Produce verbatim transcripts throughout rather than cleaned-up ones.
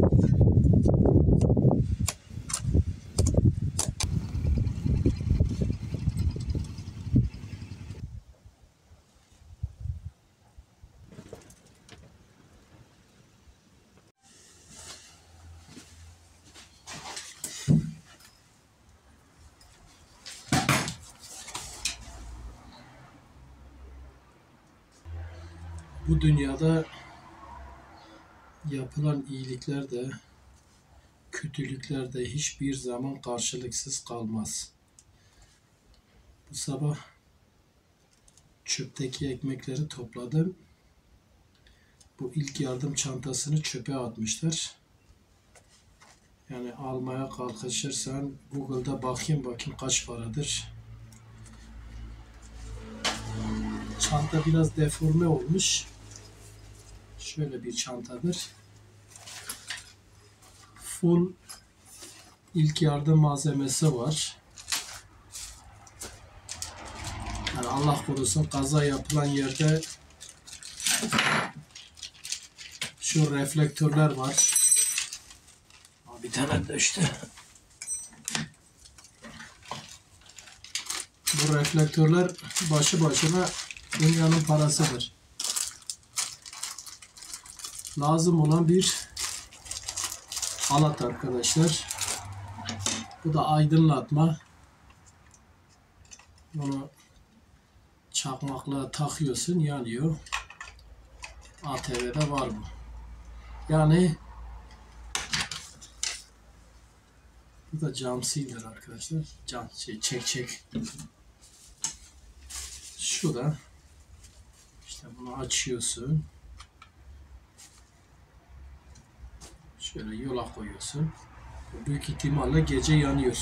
Bu dünyada yapılan iyilikler de, kötülükler de hiçbir zaman karşılıksız kalmaz. Bu sabah çöpteki ekmekleri topladım. Bu ilk yardım çantasını çöpe atmışlar. Yani almaya kalkışırsan Google'da bakayım bakayım kaç paradır. Çanta biraz deforme olmuş. Şöyle bir çantadır. Full ilk yardım malzemesi var. Yani Allah korusun kaza yapılan yerde şu reflektörler var. Bir tane de işte. Bu reflektörler başı başına dünyanın parasıdır. Lazım olan bir alat arkadaşlar. Bu da aydınlatma. Bunu çakmakla takıyorsun, yanıyor. A T V'de var bu. Yani bu da cam sealer arkadaşlar. Cam şey çek çek. Şu da işte bunu açıyorsun. Şöyle yola koyuyorsun. Büyük ihtimalle gece yanıyor.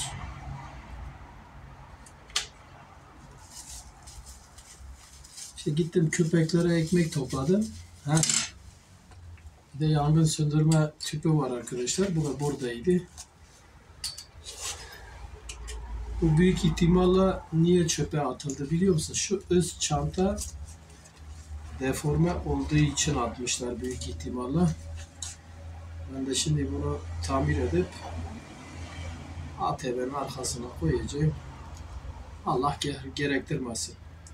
İşte gittim köpeklere ekmek topladım. Ha. Bir de yangın söndürme tüpü var arkadaşlar. Bu da buradaydı. Bu büyük ihtimalle niye çöpe atıldı biliyor musun? Şu öz çanta deforme olduğu için atmışlar büyük ihtimalle. Ben de şimdi bunu tamir edip A T V'nin arkasına koyacağım. Allah gerektirmesin.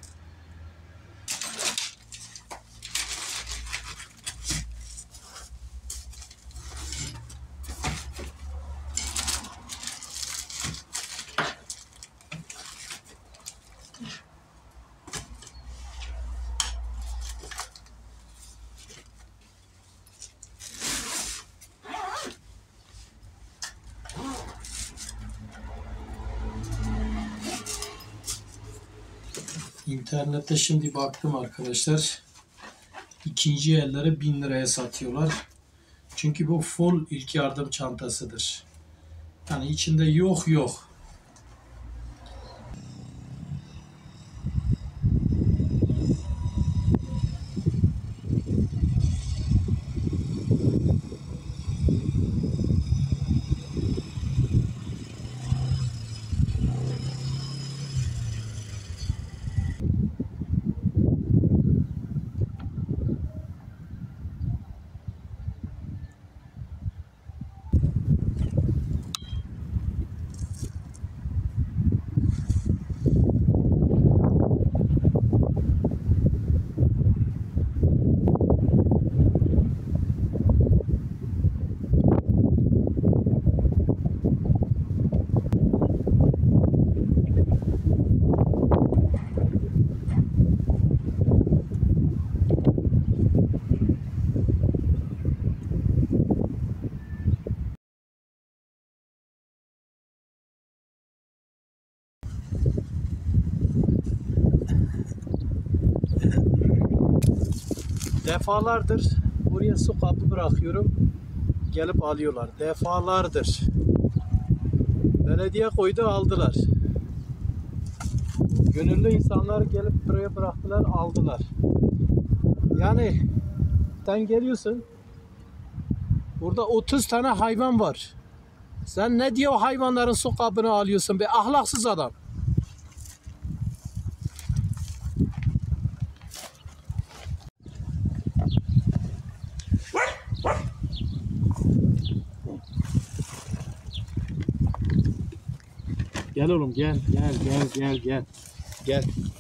İnternette şimdi baktım arkadaşlar. İkinci elleri bin liraya satıyorlar. Çünkü bu full ilk yardım çantasıdır. Yani içinde yok yok. Defalardır buraya su kabı bırakıyorum. Gelip alıyorlar. Defalardır. Belediye koydu, aldılar. Gönüllü insanlar gelip buraya bıraktılar, aldılar. Yani sen geliyorsun. Burada otuz tane hayvan var. Sen ne diye o hayvanların su kabını alıyorsun be ahlaksız adam. Gel oğlum gel gel gel gel gel. Gel.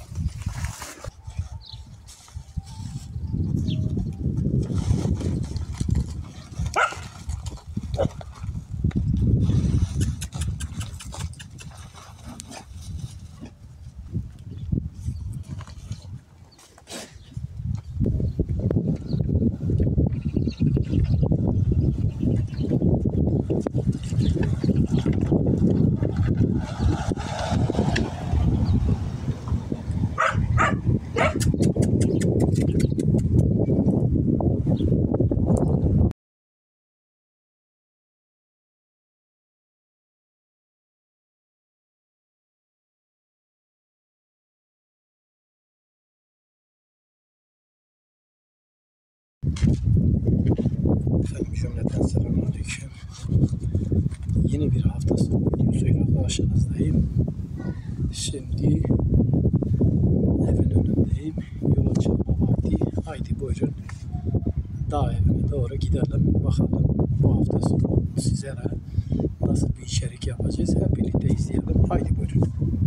Efendim cümleten selamünaleyküm. Yeni bir hafta sonu videosuyla karşınızdayım. Şimdi evin önündeyim. Yola çıkma vakti. Haydi buyurun. Dağ evine doğru gidelim. Bakalım bu hafta sonu sizlere nasıl bir içerik yapacağız. Hep birlikte izleyelim. Haydi buyurun.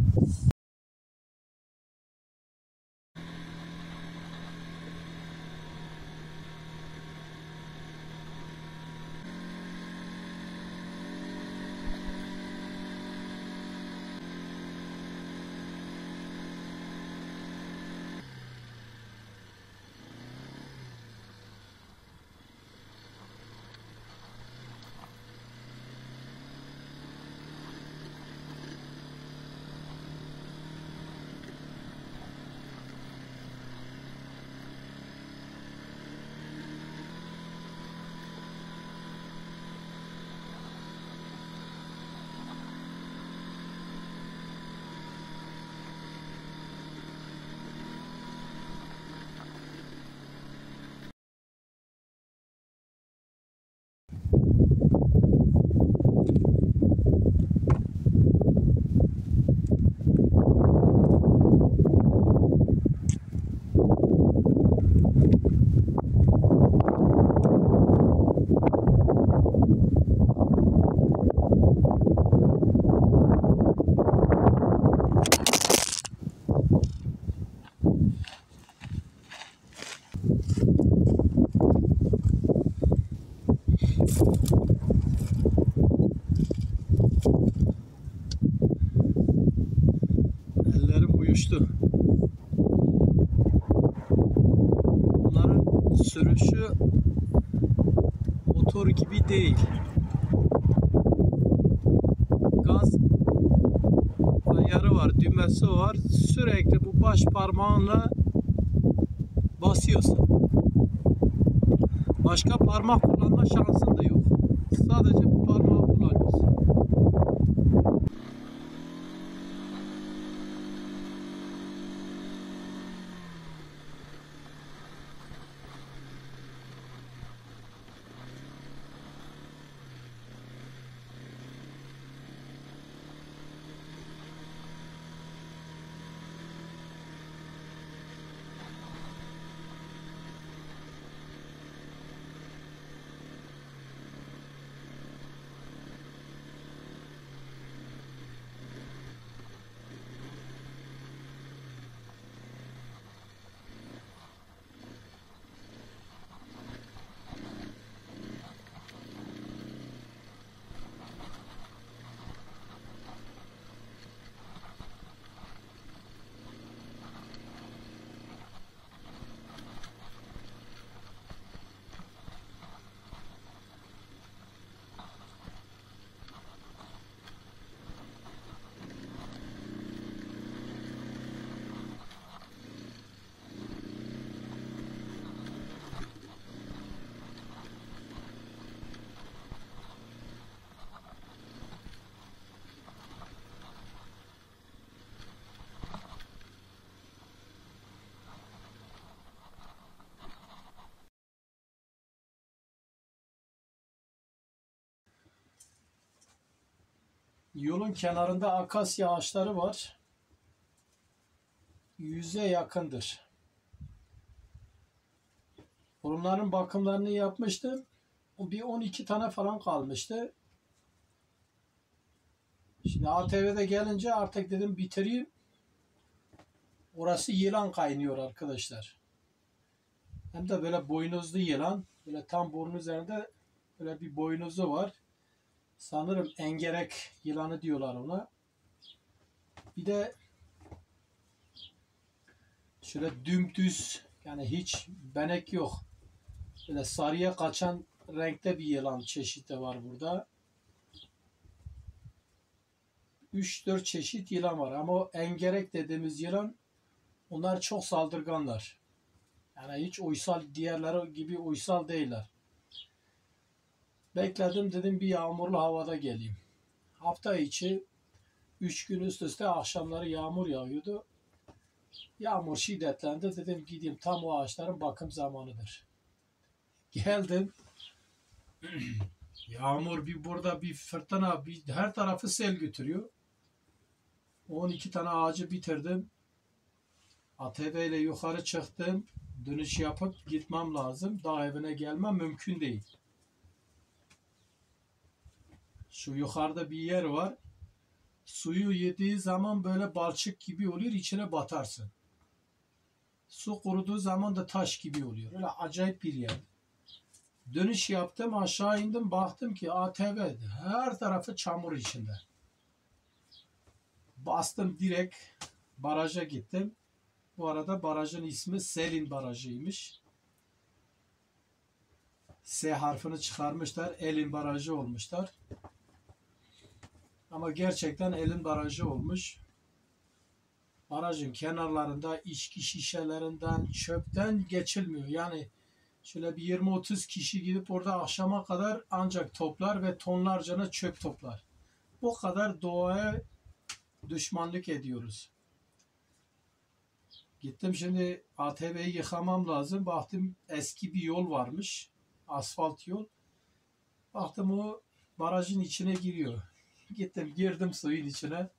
Ellerim uyuştu. Bunların sürüşü motor gibi değil. Gaz ayarı var, düğmesi var. Sürekli bu baş parmağınla basıyorsun. Başka parmak kullanma şansın da yok. Sadece bu parmağı kullanıyorsun. Yolun kenarında akasya ağaçları var. Yüze yakındır. Bunların bakımlarını yapmıştım. Bir on iki tane falan kalmıştı. Şimdi A T V'de gelince artık dedim bitireyim. Orası yılan kaynıyor arkadaşlar. Hem de böyle boynuzlu yılan. Böyle tam burnun üzerinde böyle bir boynuzu var. Sanırım engerek yılanı diyorlar ona. Bir de şöyle dümdüz, yani hiç benek yok. Böyle sarıya kaçan renkte bir yılan çeşidi var burada. üç dört çeşit yılan var ama o engerek dediğimiz yılan, onlar çok saldırganlar. Yani hiç uysal, diğerleri gibi uysal değiller. Bekledim, dedim bir yağmurlu havada geleyim. Hafta içi üç gün üst üste akşamları yağmur yağıyordu. Yağmur şiddetlendi, dedim gideyim, tam o ağaçların bakım zamanıdır. Geldim. Yağmur bir burada, bir fırtına, bir her tarafı sel götürüyor. on iki tane ağacı bitirdim. A T V ile yukarı çıktım. Dönüş yapıp gitmem lazım. Daha evine gelmem mümkün değil. Şu yukarıda bir yer var. Suyu yediği zaman böyle balçık gibi oluyor, içine batarsın. Su kuruduğu zaman da taş gibi oluyor. Öyle acayip bir yer. Dönüş yaptım, aşağı indim, baktım ki A T V her tarafı çamur içinde. Bastım, direkt baraja gittim. Bu arada barajın ismi Selin Barajı'ymış. S harfini çıkarmışlar, Elin Barajı olmuşlar. Ama gerçekten Elin Barajı olmuş. Barajın kenarlarında içki şişelerinden, çöpten geçilmiyor. Yani şöyle bir yirmi otuz kişi gidip orada akşama kadar ancak toplar ve tonlarca çöp toplar. Bu kadar doğaya düşmanlık ediyoruz. Gittim şimdi A T V'yi yıkamam lazım. Baktım eski bir yol varmış. Asfalt yol. Baktım o barajın içine giriyor. Gittim, girdim suyun içine.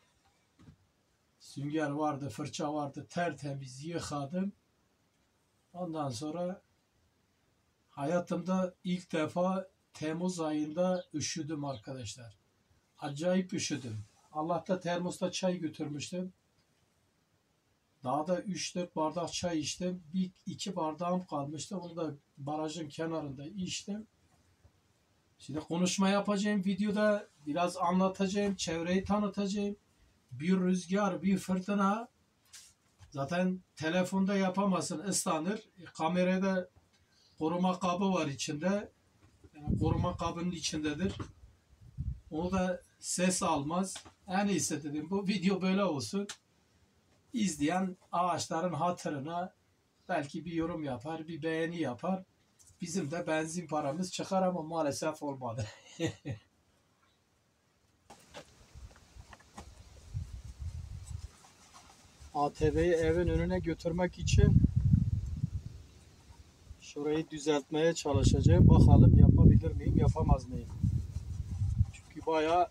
Sünger vardı, fırça vardı. Tertemiz yıkadım. Ondan sonra hayatımda ilk defa Temmuz ayında üşüdüm arkadaşlar. Acayip üşüdüm. Allah'ta termosta çay götürmüştüm. Daha da üç dört bardak çay içtim. Bir iki bardağım kalmıştı. Onu da barajın kenarında içtim. Şimdi konuşma yapacağım. Videoda biraz anlatacağım. Çevreyi tanıtacağım. Bir rüzgar, bir fırtına. Zaten telefonda yapamazsın, ıslanır. Kamerada koruma kabı var içinde. Yani koruma kabının içindedir. O da ses almaz. En iyisi dedim bu video böyle olsun. İzleyen ağaçların hatırına belki bir yorum yapar, bir beğeni yapar. Bizim de benzin paramız çıkar ama maalesef olmadı. A T V'yi evin önüne götürmek için şurayı düzeltmeye çalışacağım. Bakalım yapabilir miyim, yapamaz mıyım? Çünkü bayağı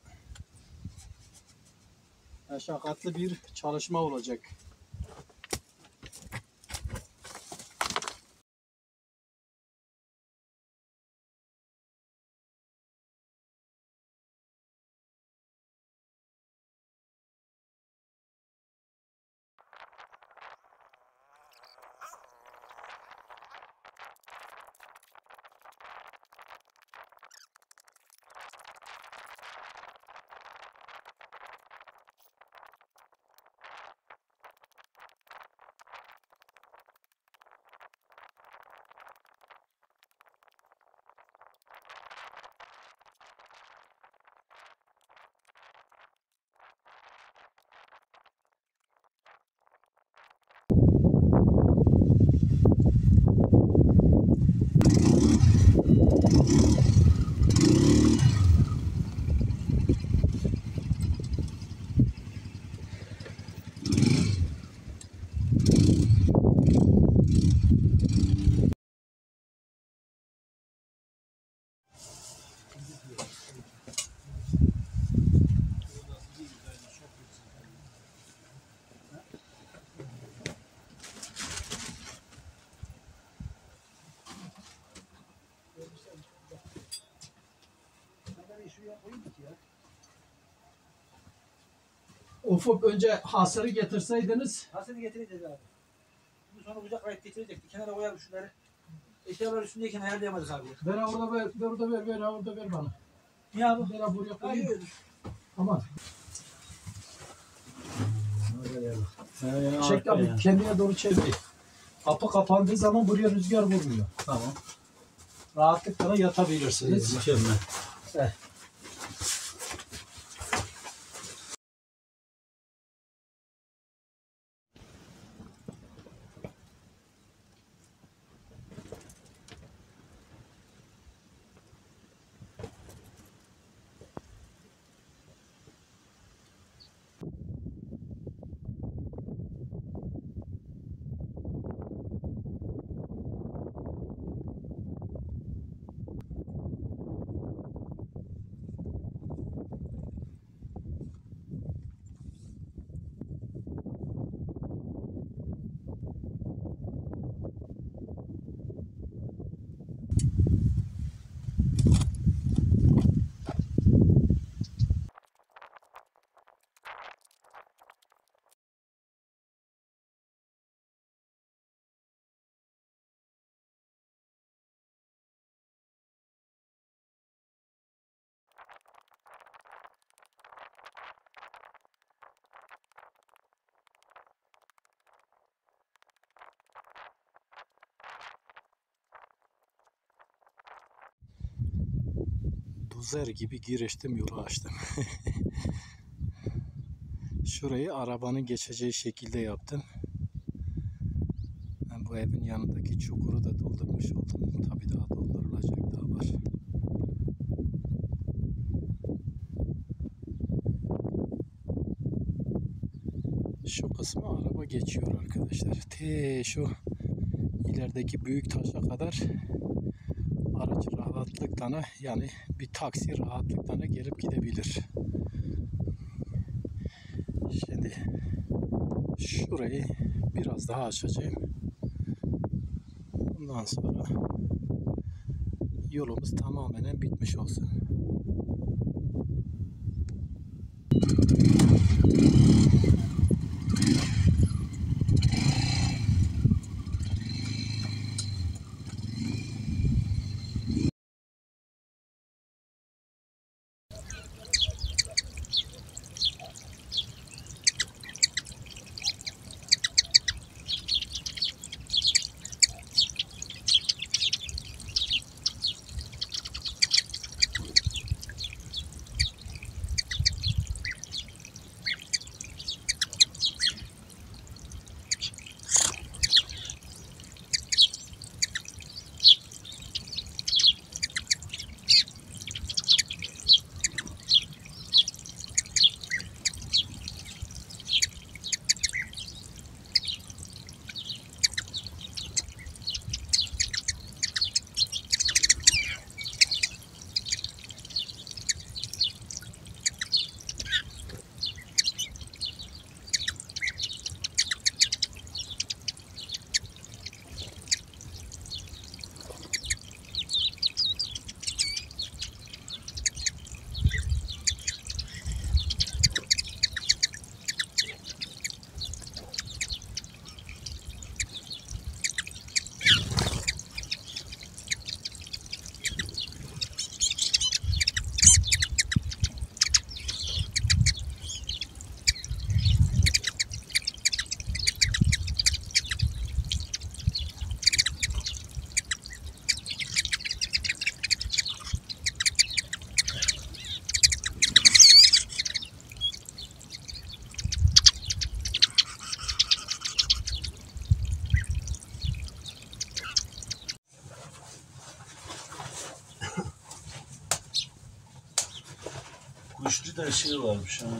meşakkatli bir çalışma olacak. Şuraya koyayım ki ya. Ufuk önce hasırı getirseydiniz. Hasırı getireceğiz abi. Bu sonra kucaklayıp getirecektik. Kenara koyalım şunları. Eşyalar üstündeyken ayarlayamadık abi. Ver orada ver, ver orada ver, ver orada ver bana. Niye abi? Ver abi buraya koyayım. Hayır. Aman. Ee, Çek abi yani. Kendine doğru çevir. Kapı kapandığı zaman buraya rüzgar vurmuyor. Tamam. Rahatlıkla yatabilirsiniz. Mükemmel. Evet. Dozer gibi giriştim, yolu açtım. Şurayı arabanın geçeceği şekilde yaptım. Ben bu evin yanındaki çukuru da doldurmuş oldum. Tabii daha doldurulacak daha var. Şu kısmı araba geçiyor arkadaşlar. Te şu ilerideki büyük taşa kadar araç rahatlıkla, yani bir taksi rahatlıkla gelip gidebilir. Şimdi şurayı biraz daha açacağım. Bundan sonra yolumuz tamamen bitmiş olsun. Kuşlu da şey varmış ha.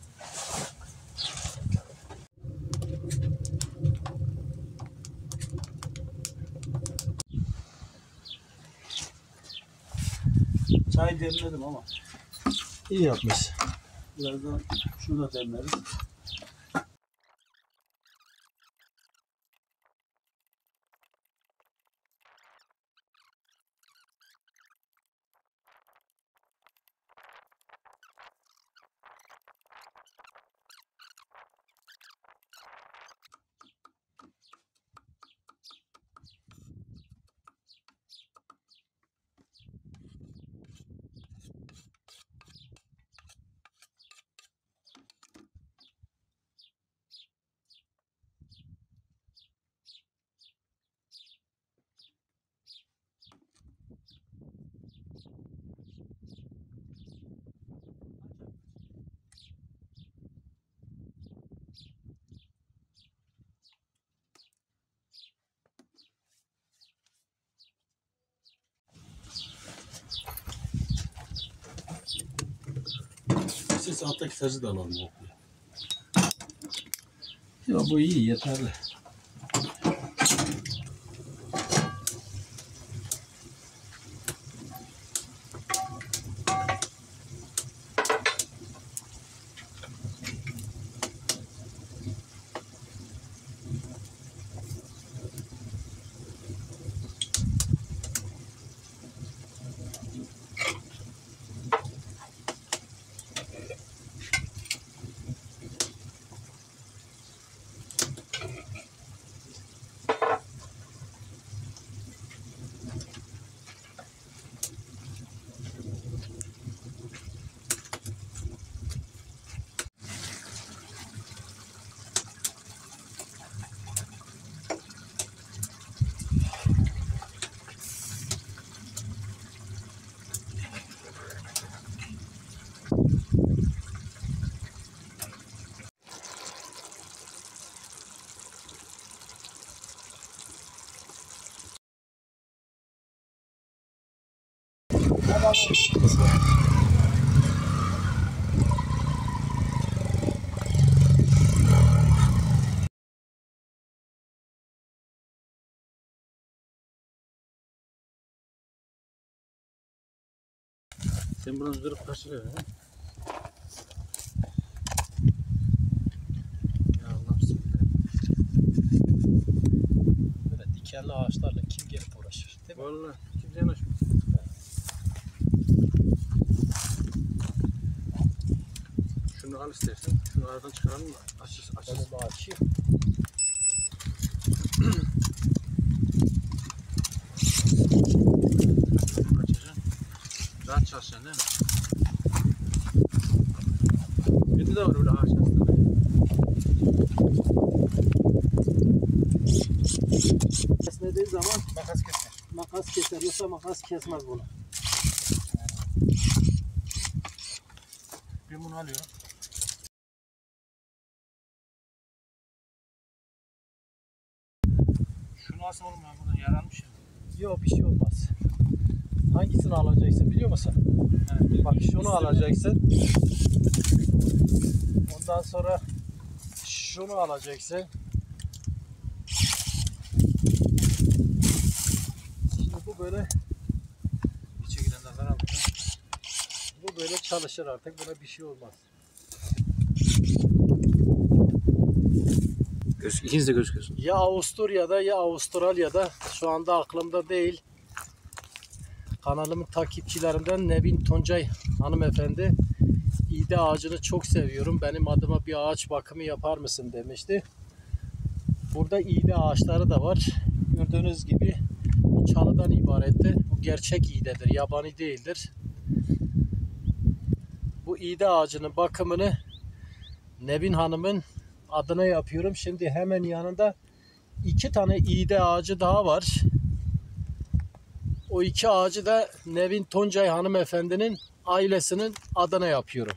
Çay demledim ama. İyi yapmış. Birazdan şunu da demleriz. gerekirse alttaki tacı da alalım. Ya bu iyi, yeterli. Sen buradan zırıp kaçırıyor ha? Ya Allah bismillah. Böyle dikenli ağaçlarla kim gelip uğraşır, değil mi? Vallahi kimse yanaşmıyor. Şunu al istersen. Şunu aradan çıkaralım da açız açız. Ben onu açayım. Açacaksın. Rahat çalışacaksın değil mi? Bende de var öyle ağaç aslında. Kesmediği zaman Makas keser. makas keser, yoksa makas kesmez bunu. Ben bunu alıyorum. Şunu alsam oğlum ben buradan yaranmış ya. Yok, bir şey olmaz. Hangisini alacaksın biliyor musun? Evet, Bak şunu alacaksın. Ondan sonra şunu alacaksın. Şimdi bu böyle bir çekilen nazar aldım. bu böyle çalışır artık. Buna bir şey olmaz. Göz, ikiniz de gözüküyorsun. Ya Avusturya'da ya Avustralya'da, şu anda aklımda değil. Kanalımın takipçilerinden Nevin Tuncay hanımefendi, iğde ağacını çok seviyorum, benim adıma bir ağaç bakımı yapar mısın demişti. Burada iğde ağaçları da var. Gördüğünüz gibi bir çalıdan ibarettir. Bu gerçek iğdedir, yabani değildir. Bu iğde ağacının bakımını Nevin Hanım'ın adına yapıyorum. Şimdi hemen yanında iki tane iğde ağacı daha var. O iki ağacı da Nevin Tuncay hanımefendinin ailesinin adına yapıyorum.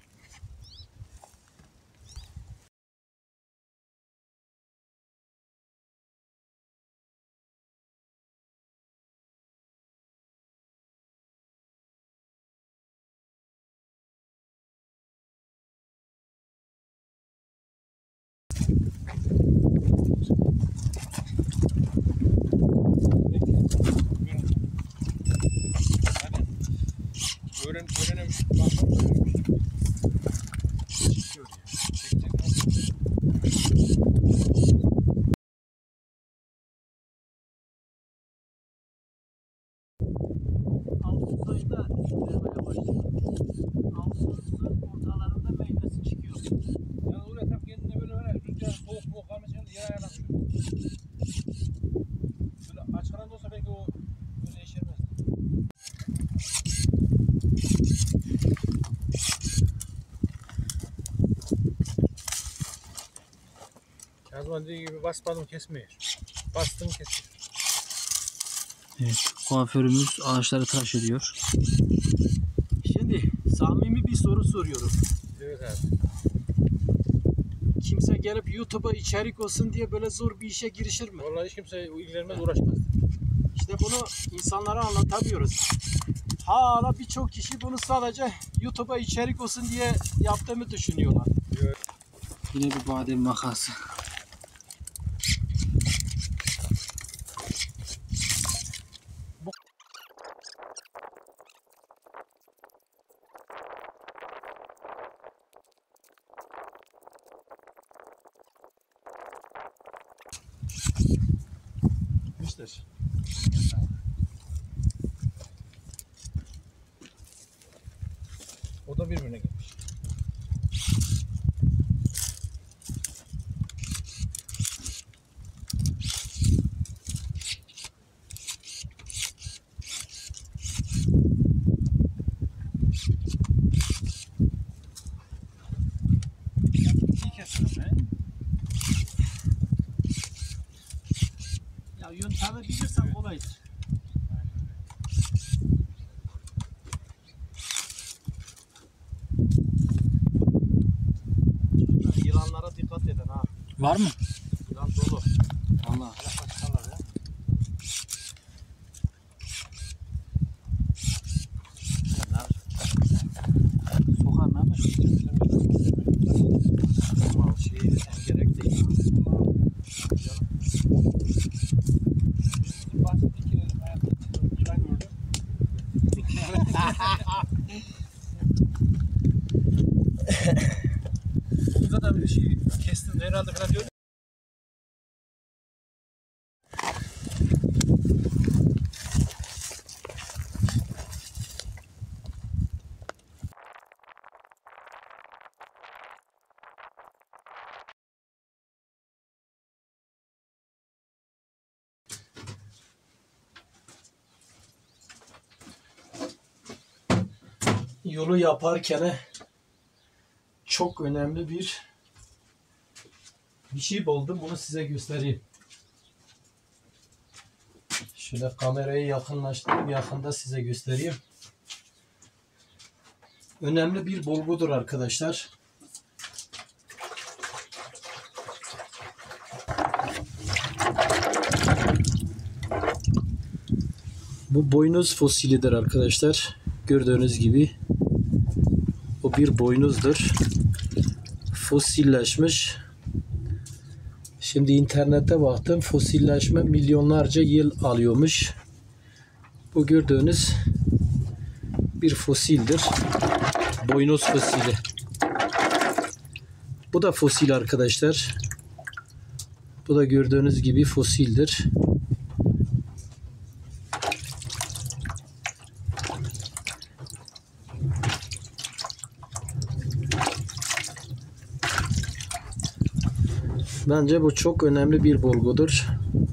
Öğren, öğrenem, bakalım. Çekiyor ya. Çekecek. Ağustos ayında vermeye başladı. Ağustos'un ortalarında meyvesi çıkıyor. Yani öyle tam kendine böyle var ya, rüzgar soğuk soğuk kalmış yani yara yanakıyor. Böyle açık alanda olsa belki o böyle yeşermez. Kazman dediği gibi basmadım kesmiyor. Bastım kesiyor. Evet, kuaförümüz ağaçları tıraş ediyor. Şimdi samimi bir soru soruyorum. Evet abi. Kimse gelip YouTube'a içerik olsun diye böyle zor bir işe girişir mi? Vallahi hiç kimse ilgilenmez, uğraşmaz. İşte bunu insanlara anlatamıyoruz. Hala birçok kişi bunu sadece YouTube'a içerik olsun diye yaptığımı düşünüyorlar. Yine bir badem makası. Gitmiştir. O da birbirine gitmiş. İyi kesin he? Ya yöntemi bilirsen kolaydır. Yılanlara dikkat edin ha. Var mı? Yılan dolu. Allah. Sokar ne mi? Mal şey engerek değil. Burada da bir şey kestin herhalde falan diyor. Yolu yaparken çok önemli bir bir şey buldum. Bunu size göstereyim. Şöyle kamerayı yakınlaştırayım. Yakında size göstereyim. Önemli bir bulgudur arkadaşlar. Bu boynuz fosilidir arkadaşlar. Gördüğünüz gibi o bir boynuzdur. Fosilleşmiş. Şimdi internete baktım. Fosilleşme milyonlarca yıl alıyormuş. Bu gördüğünüz bir fosildir. Boynuz fosili. Bu da fosil arkadaşlar. Bu da gördüğünüz gibi fosildir. Bence bu çok önemli bir bulgudur.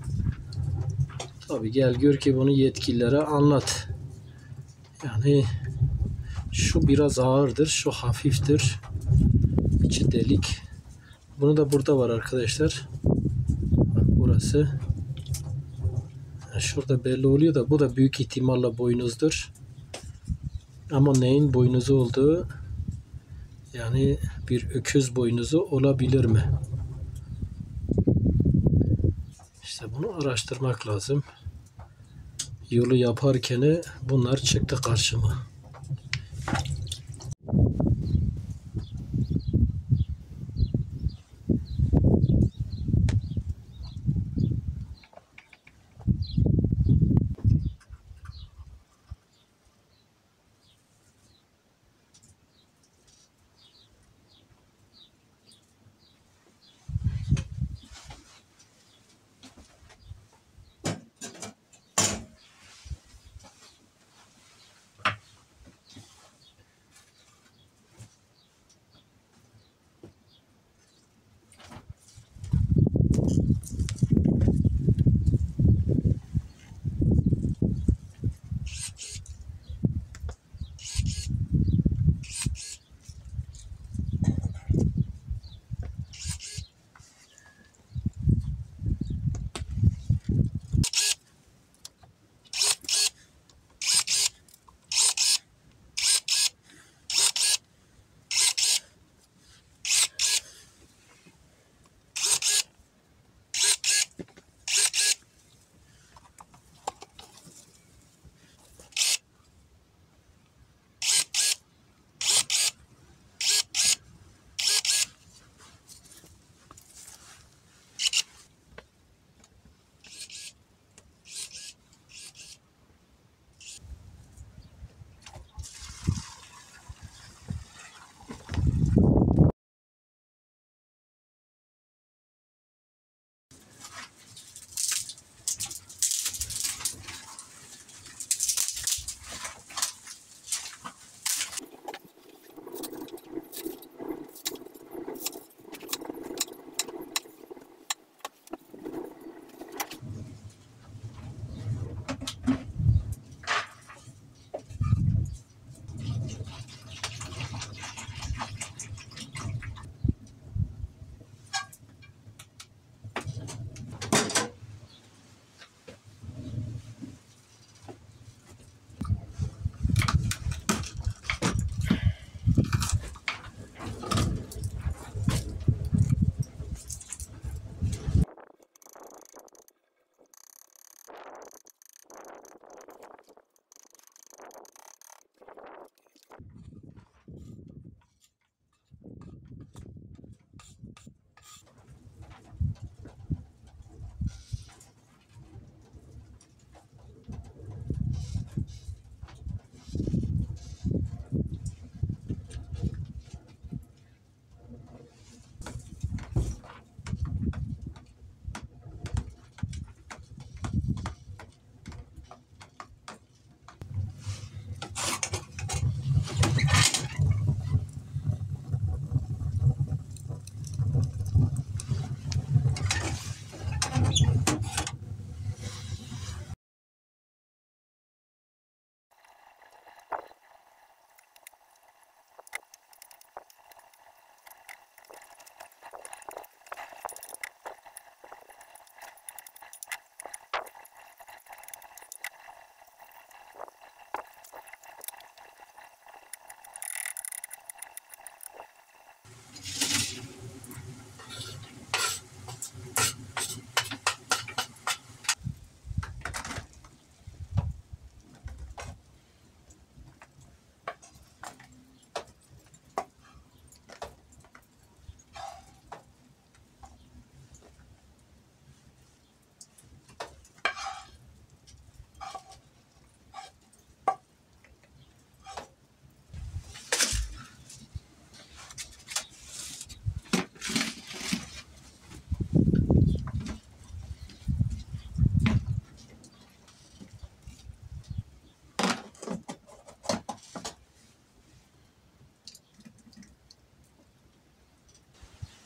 Tabii gel gör ki bunu yetkililere anlat. Yani şu biraz ağırdır, şu hafiftir. İçi delik. Bunu da burada var arkadaşlar. Bak burası. Şurada belli oluyor da bu da büyük ihtimalle boynuzdur. Ama neyin boynuzu olduğu, yani bir öküz boynuzu olabilir mi? İşte bunu araştırmak lazım. Yolu yaparken bunlar çıktı karşıma.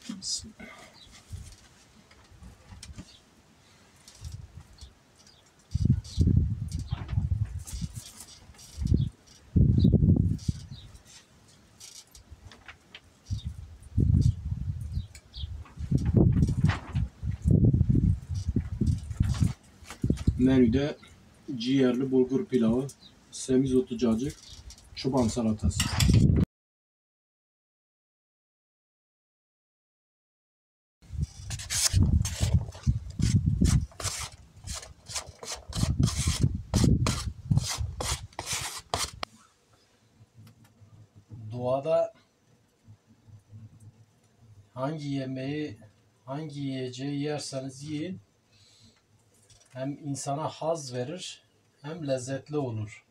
Menüde ciğerli bulgur pilavı, semizotu cacık, çoban salatası. Doğada hangi yemeği, hangi yiyeceği yerseniz yiyin, hem insana haz verir hem lezzetli olur.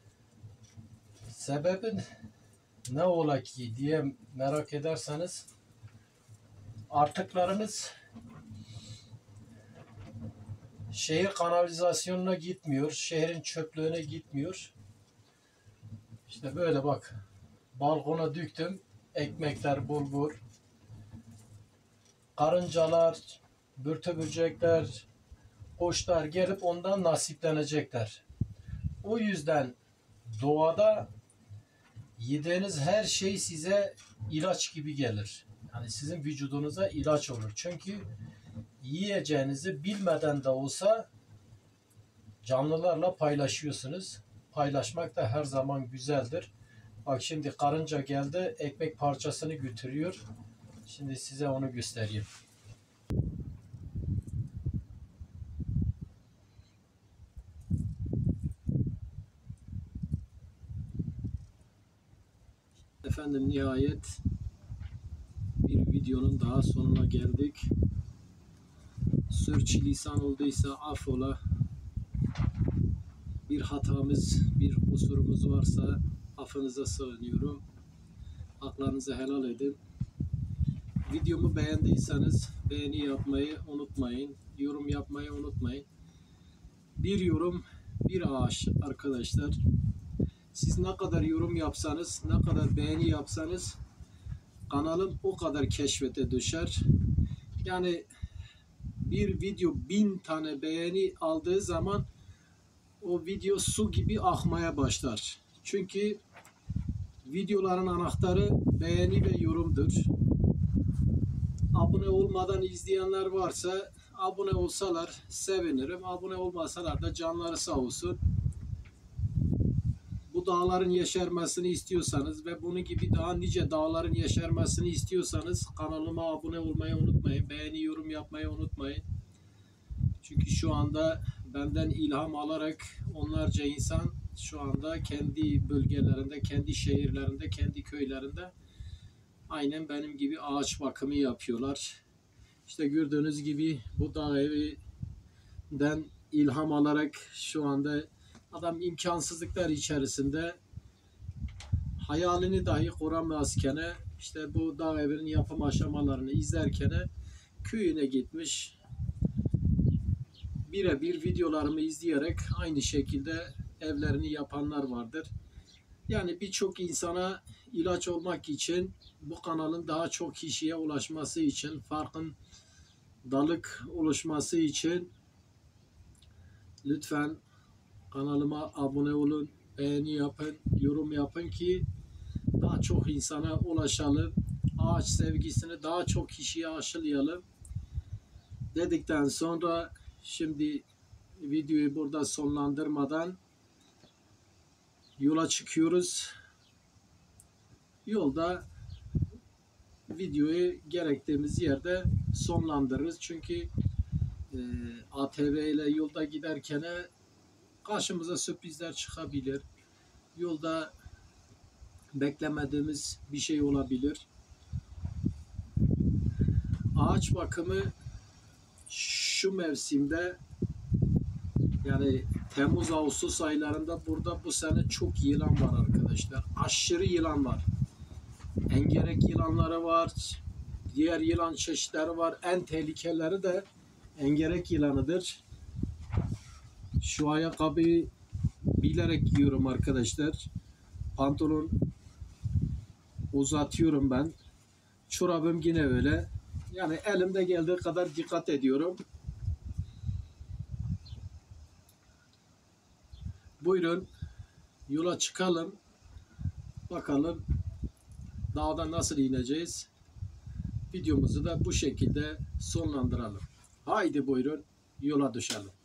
Sebebin ne ola ki diye merak ederseniz, artıklarınız şehir kanalizasyonuna gitmiyor, şehrin çöplüğüne gitmiyor. İşte böyle bak, balkona döktüm, ekmekler, bulgur, karıncalar, börtü böcekler, kuşlar gelip ondan nasiplenecekler. O yüzden doğada yediğiniz her şey size ilaç gibi gelir. Yani sizin vücudunuza ilaç olur. Çünkü yiyeceğinizi bilmeden de olsa canlılarla paylaşıyorsunuz. Paylaşmak da her zaman güzeldir. Bak şimdi karınca geldi, ekmek parçasını götürüyor. Şimdi size onu göstereyim. Efendim, nihayet bir videonun daha sonuna geldik. Sürçülisan olduysa affola. Bir hatamız, bir kusurumuz varsa affınıza sığınıyorum. Haklarınızı helal edin. Videomu beğendiyseniz beğeni yapmayı unutmayın. Yorum yapmayı unutmayın. Bir yorum, bir ağaç arkadaşlar. Siz ne kadar yorum yapsanız, ne kadar beğeni yapsanız kanalım o kadar keşfete düşer. Yani bir video bin tane beğeni aldığı zaman o video su gibi akmaya başlar. Çünkü videoların anahtarı beğeni ve yorumdur. Abone olmadan izleyenler varsa abone olsalar sevinirim. Abone olmasalar da canları sağ olsun. Bu dağların yeşermesini istiyorsanız ve bunun gibi daha nice dağların yeşermesini istiyorsanız kanalıma abone olmayı unutmayın. Beğeni, yorum yapmayı unutmayın. Çünkü şu anda benden ilham alarak onlarca insan şu anda kendi bölgelerinde, kendi şehirlerinde, kendi köylerinde aynen benim gibi ağaç bakımı yapıyorlar. İşte gördüğünüz gibi bu dağ evinden ilham alarak şu anda adam imkansızlıklar içerisinde hayalini dahi kuramazken işte bu dağ evinin yapım aşamalarını izlerken köyüne gitmiş, birebir videolarımı izleyerek aynı şekilde evlerini yapanlar vardır. Yani birçok insana ilaç olmak için, bu kanalın daha çok kişiye ulaşması için, farkındalık oluşması için lütfen kanalıma abone olun, beğeni yapın, yorum yapın ki daha çok insana ulaşalım. Ağaç sevgisini daha çok kişiye aşılayalım dedikten sonra şimdi videoyu burada sonlandırmadan yola çıkıyoruz. Yolda videoyu gerektiğimiz yerde sonlandırırız. Çünkü e, A T V ile yolda giderken karşımıza sürprizler çıkabilir. Yolda beklemediğimiz bir şey olabilir. Ağaç bakımı şu mevsimde, yani Temmuz Ağustos aylarında burada bu sene çok yılan var arkadaşlar. Aşırı yılan var. Engerek yılanları var. Diğer yılan çeşitleri var. En tehlikeleri de engerek yılanıdır. Şu ayakkabıyı bilerek giyiyorum arkadaşlar. Pantolon uzatıyorum ben. Çorabım yine öyle. Yani elimde geldiği kadar dikkat ediyorum. Buyurun yola çıkalım. Bakalım dağdan nasıl ineceğiz. Videomuzu da bu şekilde sonlandıralım. Haydi buyurun yola düşelim.